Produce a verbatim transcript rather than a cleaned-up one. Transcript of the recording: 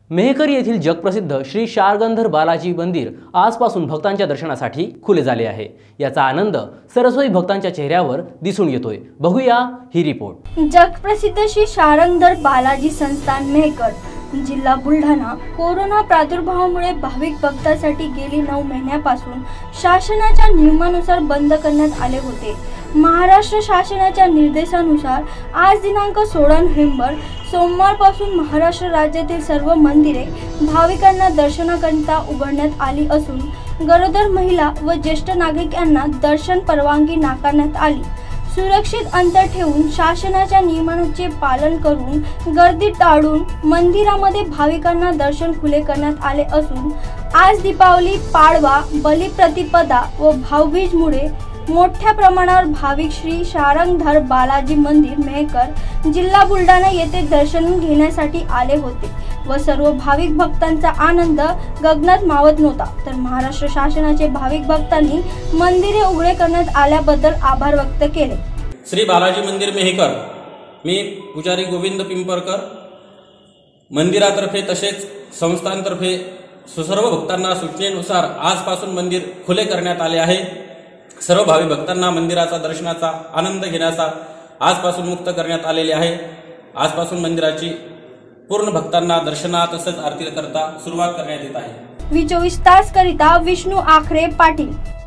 मेहकर येथील जगप्रसिद्ध श्री शारगंधर बालाजी मंदिर आजपासून भक्तांच्या दर्शनासाठी खुले झाले आहे। याचा आनंद सरस्वती भक्तांच्या चेहऱ्यावर दिसून येतोय। बघूया ही रिपोर्ट। जगप्रसिद्ध श्री शारगंधर बालाजी संस्थान मेहकर जिल्हा बुलढाणा कोरोना प्रादुर्भावामुळे भाविक भक्तांसाठी गेली नऊ महिन्यापासून शासनाच्या नियमानुसार बंद करण्यात आले होते। महाराष्ट्र शासनाच्या निर्देशानुसार आज दिनांक सोळा नोव्हेंबर सोमवारपासून महाराष्ट्र राज्यातील सर्व मंदिरे भाविकांना दर्शनाकरिता उघडण्यात आली असून गरोदर महिला व ज्येष्ठ नागरिक यांना दर्शन परवानगी नाकारण्यात आली। सुरक्षित अंतर ठेवून शासनाच्या नियमांचे पालन करून गर्दी टाळून मंदिरामध्ये भाविकांना दर्शन खुले करण्यात आले असून आज दीपावली, पाडवा, बलिप्रतिपदा व भाऊबीजमुळे मोठ्या प्रमाणावर भाविक श्री शारगंधर बालाजी मंदिर मेहकर जिल्हा बुलढाणा येथे दर्शन घेण्यासाठी आले होते व सर्व भाविक भक्तांचा आनंद गगनात मावत नव्हता। तर महाराष्ट्र शासनाचे भाविक भक्तांनी मंदिरे उघडे करण्यात आल्याबद्दल आभार व्यक्त केले। श्री बालाजी मंदिर मेहकर मी पुजारी गोविंद पिंपळकर मंदिरातर्फे तसेच संस्थांतर्फे सर्व भक्तांना सूचनेनुसार आजपासून मंदिर खुले करण्यात आले आहे। सर्व भाविक भक्तांना मंदिराचा दर्शनाचा आनंद घेण्याचा आजपासून मुक्त करण्यात आलेले आहे। आजपासून मंदिराची पूर्ण भक्तांना दर्शना तसेच आरती करता सुरुवात करण्यात येत आहे। व्ही चोवीस तास करिता विष्णू आखरे पाटील।